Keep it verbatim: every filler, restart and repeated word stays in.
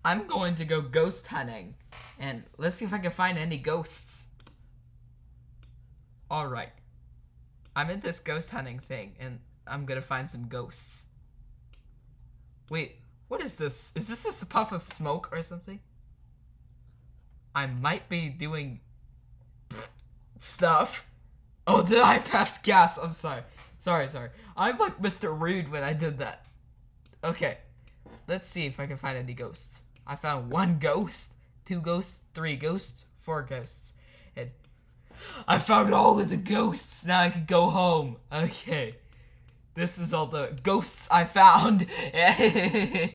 I'm going to go ghost hunting. And let's see if I can find any ghosts. Alright. I'm in this ghost hunting thing, and I'm gonna find some ghosts. Wait, what is this? Is this just a puff of smoke or something? I might be doing stuff. Oh, did I pass gas? I'm sorry. Sorry, sorry. I'm like Mister Rude when I did that. Okay. Let's see if I can find any ghosts. I found one ghost, two ghosts, three ghosts, four ghosts. And I found all of the ghosts. Now I can go home. Okay. This is all the ghosts I found.